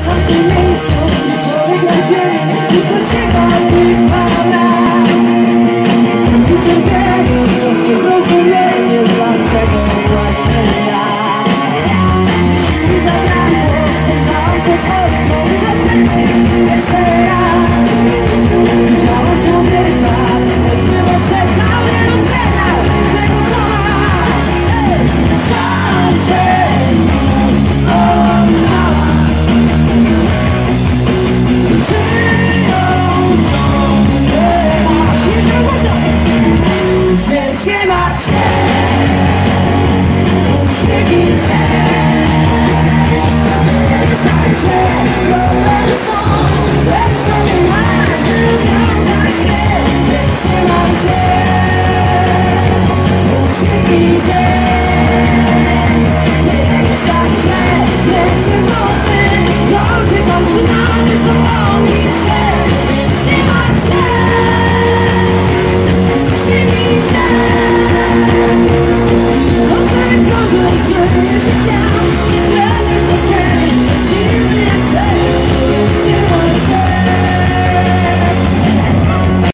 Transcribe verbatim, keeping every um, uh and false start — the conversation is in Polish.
A w tym miejscu, gdzie człowiek na ziemi blisko się bawi fala. I cierpienie, wciąż niezrozumienie, dlaczego właśnie ja. I zabrakło, spojrzałam przez okno, by zatęsknić jeszcze raz. Widziałam człowieka, było czekał, nie doceniał tego, co ma. Czas się znów oddała. Czyją ciągle ma. Śmieję głośno. Więc nie ma się. Uśmiechnij się. Stań się. Dobre są. Lecz sobie masz. Zgadza się. Więc nie ma się. Uśmiechnij się. Nie stań się. Nie chcę nocy. Nocy każdy mamy z sobą.